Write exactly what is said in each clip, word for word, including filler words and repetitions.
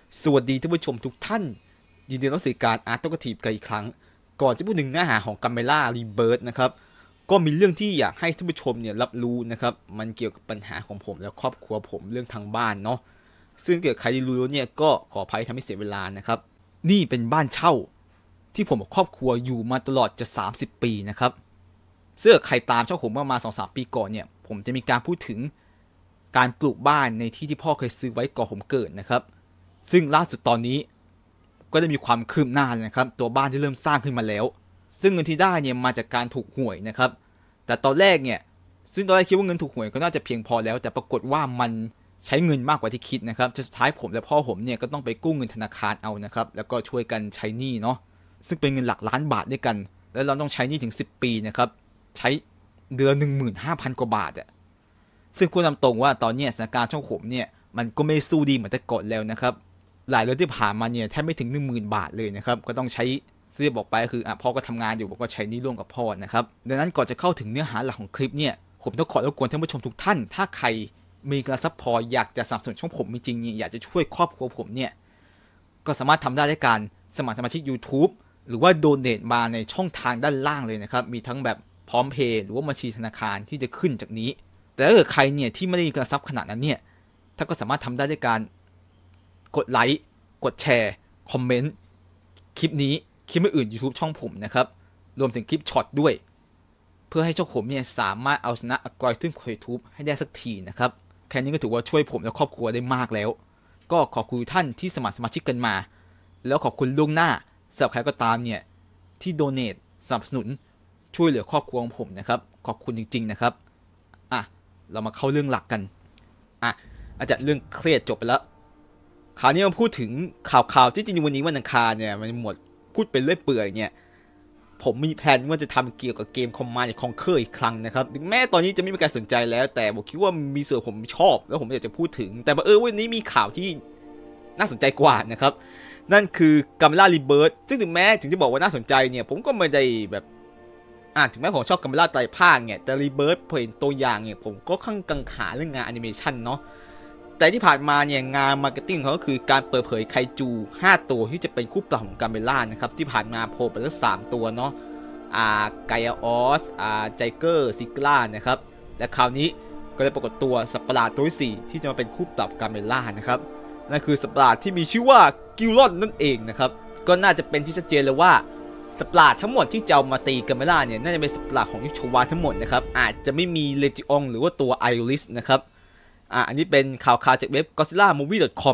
สวัสดีท่านผู้ชมทุกท่านยินดีต้อนรับสู่การอาร์ตโตกทีฟกันอีกครั้งก่อนจะพูดถึงเนื้อหาของกัมเมล่ารีเบิร์ธนะครับก็มีเรื่องที่อยากให้ท่านผู้ชมเนี่ยรับรู้นะครับมันเกี่ยวกับปัญหาของผมและครอบครัวผมเรื่องทางบ้านเนาะซึ่งเกิดใครรู้เนี่ยก็ขออภัยทำให้เสียเวลานะครับนี่เป็นบ้านเช่าที่ผมกับครอบครัวอยู่มาตลอดจะสามสิบปีนะครับเสื้อใครตามช่องผมประมาณ สองถึงสาม ปีก่อนเนี่ยผมจะมีการพูดถึงการปลูกบ้านในที่ที่พ่อเคยซื้อไว้ก่อนผมเกิดนะครับซึ่งล่าสุดตอนนี้ก็ได้มีความคืบหน้าเลยนะครับตัวบ้านที่เริ่มสร้างขึ้นมาแล้วซึ่งเงินที่ได้เนี่ยมาจากการถูกหวยนะครับแต่ตอนแรกเนี่ยซึ่งตอนแรกคิดว่าเงินถูกหวยก็น่าจะเพียงพอแล้วแต่ปรากฏว่ามันใช้เงินมากกว่าที่คิดนะครับจนสุดท้ายผมและพ่อผมเนี่ยก็ต้องไปกู้เงินธนาคารเอานะครับแล้วก็ช่วยกันใช้หนี้เนาะซึ่งเป็นเงินหลักล้านบาทด้วยกันแล้วเราต้องใช้หนี้ถึงสิบปีนะครับใช้เดือน หนึ่งหมื่นห้าพัน กว่าบาทอ่ะซึ่งพูดตามตรงว่าตอนนี้สถานการณ์ช่องผมเนี่ยมันก็ไม่สู้ดีเหมือนแต่ก่อนแล้วนะครับหลายเดือนที่ผ่านมาเนี่ยแทบไม่ถึง หนึ่งหมื่น บาทเลยนะครับก็ต้องใช้ซื้อบอกไปคืออ่ะพ่อก็ทำงานอยู่บอกว่าใช้หนี้ร่วมกับพ่อนะครับดังนั้นก่อนจะเข้าถึงเนื้อหาหลักของคลิปเนี่ยผมต้องขอรบกวนท่านผู้ชมทุกท่านถ้าใครมีการซัพพอร์ตอยากจะสนับสนุนช่องผมจริงๆเนี่ยอยากจะช่วยครอบครัวผมเนี่ยก็สามารถทำได้ด้วยการสมัครสมาชิก YouTube หรือว่าโดเนทมาในช่องทางด้านล่างเลยนะครับมีทั้งแบบพร้อมเพย์หรือว่าบัญชีธนาคารที่จะขึ้นจากนี้แต่ถ้าเกิดใครเนี่ยที่ไม่ได้มีกระซับขนาดนั้นเนี่ยท่านก็สามารถทำได้ด้วยการกดไลค์กดแชร์คอมเมนต์คลิปนี้คลิปอื่น YouTube ช่องผมนะครับรวมถึงคลิปช็อตด้วยเพื่อให้ช่องผมเนี่ยสามารถเอาชนะอัลกอริทึมของ YouTube ให้ได้สักทีนะครับแค่นี้ก็ถือว่าช่วยผมและครอบครัวได้มากแล้วก็ขอบคุณท่านที่สมัครสมาชิกกันมาแล้วขอบคุณล่วงหน้าสำหรับใครก็ตามเนี่ยที่โดเนทสนับสนุนช่วยเหลือครอบครัวของผมนะครับขอบคุณจริงๆนะครับอ่ะเรามาเข้าเรื่องหลักกันอ่ะอาจจะเรื่องเครียดจบไปแล้วคราวนี้มาพูดถึงข่าวๆที่จริงวันนี้วันอังคารเนี่ยมันหมดพูดเป็นเรื่อยเปื่อยเนี่ยผมมีแผนว่าจะทำเกี่ยวกับเกมคอมมานด์คองเคอร์อีกครั้งนะครับถึงแม้ตอนนี้จะไม่มีการสนใจแล้วแต่ผมคิดว่ามีส่วนผมชอบแล้วผมอยากจะพูดถึงแต่บังเอิญวันนี้มีข่าวที่น่าสนใจกว่านะครับนั่นคือกัมเมล่ารีเบิร์ธซึ่งถึงแม้ถึงจะบอกว่าน่าสนใจเนี่ยผมก็ไม่ได้แบบอ่าถึงแม้ผมชอบกัมเมล่าไตรภาคเนี่ยแต่รีเบิร์ธเห็นตัวอย่างเนี่ยผมก็ค่อนข้างกังขาเรื่องงานแอนิเมชันเนาะแต่ที่ผ่านมาเนี่ยงานมาร์เก็ตติ้งเขาก็คือการเปิดเผยไคจูห้าตัวที่จะเป็นคู่ปรับของกัมเมล่านะครับที่ผ่านมาโผล่ไปแล้วสามตัวเนาะอ่าไกอาออสอ่าไจเกอร์ซิกล่านะครับและคราวนี้ก็ได้ปรากฏตัวสัตว์ประหลาดตัวที่สี่ที่จะมาเป็นคู่ปรับกัมเมล่านะครับนั่นคือสัตว์ประหลาดที่มีชื่อว่ากิลลอนนั่นเองนะครับก็น่าจะเป็นที่ชัดเจนเลยว่าสัตว์ประหลาดทั้งหมดที่จะเอามาตีกัมเมล่าเนี่ยน่าจะเป็นสัตว์ประหลาดของยุคโชวาทั้งหมดนะครับอาจจะไม่มีเลจิอองหรือว่าตัวไอริสนะครับอ่าอันนี้เป็นข่าวข่าวจากเว็บ ก็อดซิลล่ามูฟวี่ ดอท คอม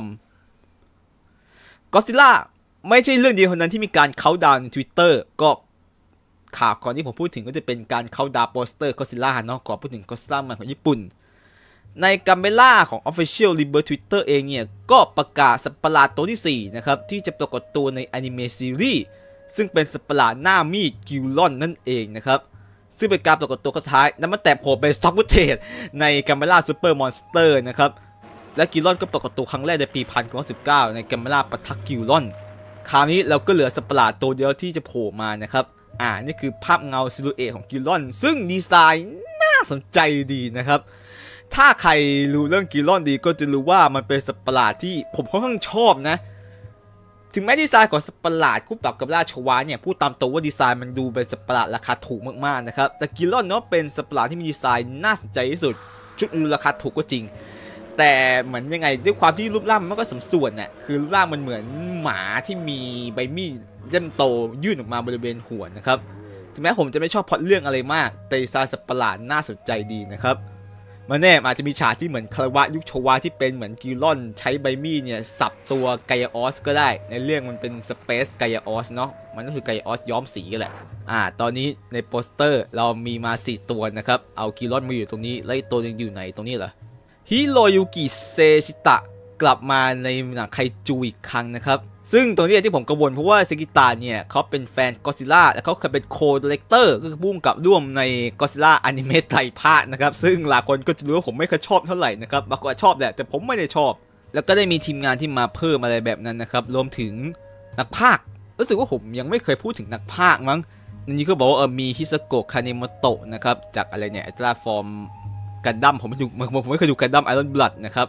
Godzilla ไม่ใช่เรื่องเดียวเท่านั้นที่มีการเค้าดาวน์ใน Twitter ก็ข่าวก่อนที่ผมพูดถึงก็จะเป็นการเค้าดาวน์โปสเตอร์ Godzilla เนาะก่อนพูดถึง Godzilla ใหม่ของญี่ปุ่นในกัมเมล่าของ Official Rebirth Twitter เองเนี่ยก็ประกาศสัตว์ประหลาดตัวที่สี่นะครับที่จะปรากฏตัวในอนิเมะซีรีส์ซึ่งเป็นสัตว์ประหลาดหน้ามีดกิลลอนนั่นเองนะครับซึ่งเป็นการปรากฏตัวครั้งสุดท้ายนั้นมันแต่โผล่เป็นสต็อกฟุตเทจในกัมเมล่าซูเปอร์มอนสเตอร์นะครับและกิลลอนก็ปรากฏตัวครั้งแรกในปีหนึ่งพันเก้าร้อยสิบเก้าในกัมเมล่าปะทะกิลลอนคราวนี้เราก็เหลือสัตว์ประหลาดตัวเดียวที่จะโผล่มานะครับอ่านี่คือภาพเงาซิลูเอทของกิลลอนซึ่งดีไซน์น่าสนใจดีนะครับถ้าใครรู้เรื่องกิลลอนดีก็จะรู้ว่ามันเป็นสัตว์ประหลาดที่ผมค่อนข้างชอบนะถึงแม้ดีไซน์ของสัตว์ประหลาดคู่ปรับกับราชวาเนี่ยพูดตามตัวว่าดีไซน์มันดูเป็นสัตว์ประหลาดราคาถูกมากๆนะครับแต่กิลลอนเนาะเป็นสัตว์ประหลาดที่มีดีไซน์น่าสนใจที่สุดชุดราคาถูกก็จริงแต่เหมือนยังไงด้วยความที่รูปร่างมันก็สมส่วนน่ะคือรูปร่างมันเหมือนหมาที่มีใบมีดเล่มโตยื่นออกมาบริเวณหัวนะครับถึงแม้ผมจะไม่ชอบพล็อตเรื่องอะไรมากแต่ดีไซน์สัตว์ประหลาดน่าสนใจดีนะครับมาแน่อาจจะมีฉากที่เหมือนคารวะยุคโชวาที่เป็นเหมือนกิลลอนใช้ใบมีดเนี่ยสับตัวไกอาออสก็ได้ในเรื่องมันเป็นสเปซไกอาออสเนาะมันก็คือไกอาออสย้อมสีกันแหละอ่าตอนนี้ในโปสเตอร์เรามีมาสี่ตัวนะครับเอากิลลอนมาอยู่ตรงนี้แล้วตัวนึงอยู่ไหนตรงนี้เหรอฮิโรยุกิเซชิตะกลับมาในหนังไคจูอีกครั้งนะครับซึ่งตรงนี้ที่ผมกังวลเพราะว่าเซกิตะเนี่ยเขาเป็นแฟนก็อดซิลล่าและเขาเคยเป็นโคดีเลกเตอร์ก็คือผู้กำกับร่วมในก็อดซิลล่าอนิเมะไตรภาคนะครับซึ่งหลายคนก็จะรู้ว่าผมไม่ค่อยชอบเท่าไหร่นะครับบางคนชอบแหละแต่ผมไม่ได้ชอบแล้วก็ได้มีทีมงานที่มาเพิ่มอะไรแบบนั้นนะครับรวมถึงนักพากย์รู้สึกว่าผมยังไม่เคยพูดถึงนักพากย์มั้งในนี้ก็บอกว่าเออมีฮิซาโกะคาเนโมโตะนะครับจากอะไรเนี่ยอัลตราฟอร์มกันดั้มผมไม่ดูผมไม่เคยดูกันดั้มไอรอนบลัดนะครับ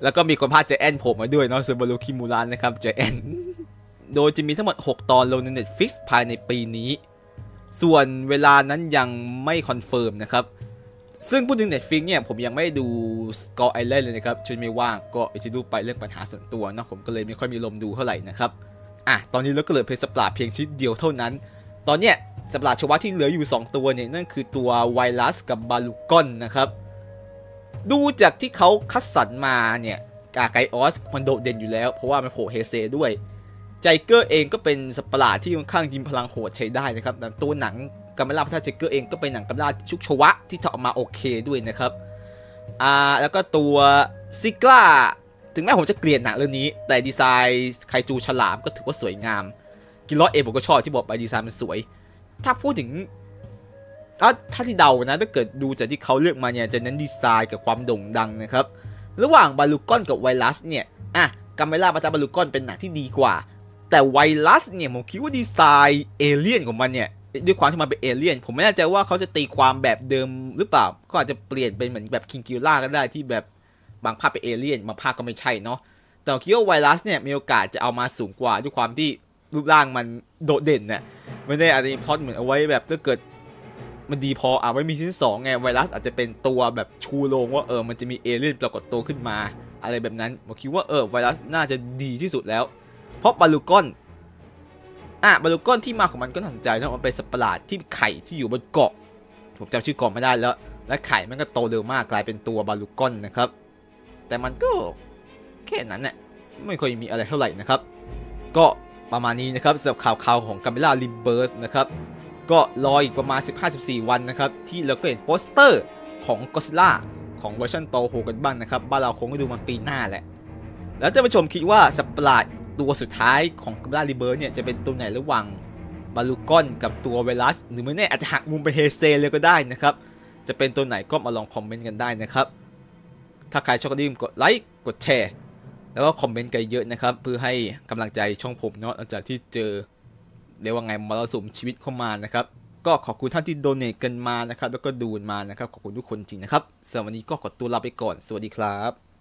แล้วก็มีคนพากย์ใจแอนผมมาด้วยเนาะซูบารุคิมูระนะครับใจแอนโดยจะมีทั้งหมดหกตอนลงใน Netflix ภายในปีนี้ส่วนเวลานั้นยังไม่คอนเฟิร์มนะครับซึ่งพูดถึง Netflix เนี่ยผมยังไม่ดู Skull Island เลยนะครับจนไม่ว่างก็จะดูไปเรื่องปัญหาส่วนตัวเนาะผมก็เลยไม่ค่อยมีลมดูเท่าไหร่นะครับอ่ะตอนนี้เราก็เหลือเพลสปลาเพียงชิ้นเดียวเท่านั้นตอนเนี้ยสัตว์ประหลาดชวะที่เหลืออยู่สองตัวเนี่ยนั่นคือตัวไวรัสกับบาลูกอนนะครับดูจากที่เขาคัดสรรมาเนี่ยกาไกออสมันโดดเด่นอยู่แล้วเพราะว่ามันโผล่เฮเซด้วยไจเกอร์เองก็เป็นสัตว์ประหลาดที่ค่อนข้างยิมพลังโหดใช้ได้นะครับแต่ตัวหนังกัมเมล่าพัทไจเกอร์เองก็เป็นหนังกัมเมล่าชุกชวะที่ทำออกมาโอเคด้วยนะครับอ่าแล้วก็ตัวซิกล้าถึงแม้ผมจะเกลียดหนังเรื่องนี้แต่ดีไซน์ไคจูฉลามก็ถือว่าสวยงามกินล้อเอผมก็ชอบที่บอกไปดีไซน์มันสวยถ้าพูดถึงถ้าถ้าที่เดานะถ้าเกิดดูจากที่เขาเลือกมาเนี่ยจะเน้นดีไซน์กับความโด่งดังนะครับระหว่างบาลูกอนกับไวรัสเนี่ยอ่ะกัมเมล่าพัทบาลูกอนเป็นหนังที่ดีกว่าแต่ไวรัสเนี่ยผมคิดว่าดีไซน์เอเลี่ยนของมันเนี่ยด้วยความที่มันเป็นเอเลี่ยนผมไม่แน่ใจว่าเขาจะตีความแบบเดิมหรือเปล่าก็อาจจะเปลี่ยนเป็นเหมือนแบบคิงกิลล่าก็ได้ที่แบบบางภาพเป็นเอเลี่ยนบางภาพก็ไม่ใช่เนาะแต่ผมคิดว่าไวรัสเนี่ยมีโอกาสจะเอามาสูงกว่าด้วยความที่รูปร่างมันโดดเด่นเนี่ยไม่ได้อาจจะมีพล็อตเหมือนเอาไว้แบบถ้าเกิดมันดีพอเอาไว้มีชิ้นสองไงไวรัสอาจจะเป็นตัวแบบชูโรงว่าเออมันจะมีเอเลี่ยนปรากฏตัวขึ้นมาอะไรแบบนั้นผมคิดว่าเออไวรัสน่าจะดีที่สุดแล้วเพราะบาลูกอนอ่ะบาลูกอนที่มาของมันก็น่าสนใจนะมันเป็นสัตว์ประหลาดที่ไข่ที่อยู่บนเกาะผมจำชื่อเกาะไม่ได้แล้วและไข่มันก็โตเร็วมากกลายเป็นตัวบาลูกอนนะครับแต่มันก็แค่นั้นแหละไม่ค่อยมีอะไรเท่าไหร่นะครับก็ประมาณนี้นะครับสำหรับข่าวข่าวของกัมเมล่ารีเบิร์ธนะครับก็รออีกประมาณ สิบห้าถึงสิบสี่ วันนะครับที่เราก็เห็นโปสเตอร์ของก็อดซิลล่าของเวอร์ชันโตโฮกันบ้างนะครับบ้านเราคงก็ดูมันปีหน้าแหละแล้วท่านผู้ชมคิดว่าสัตว์ประหลาดตัวสุดท้ายของกัมเมล่ารีเบิร์ธเนี่ยจะเป็นตัวไหนระหว่างบาลูกอนกับตัวไวรัสหรือไม่แน่อาจจะหักมุมไปเฮเซเลยก็ได้นะครับจะเป็นตัวไหนก็มาลองคอมเมนต์กันได้นะครับถ้าใครชอบก็อย่าลืมกดไลค์กดแชร์แล้วก็คอมเมนต์กันเยอะนะครับเพื่อให้กำลังใจช่องผมเนาะหลังจากที่เจอเรียกว่าไงมรสุมชีวิตเข้ามานะครับก็ขอบคุณท่านที่โดเนทกันมานะครับแล้วก็ดูมานะครับขอบคุณทุกคนจริงนะครับสำหรับวันนี้ก็ขอตัวลาไปก่อนสวัสดีครับ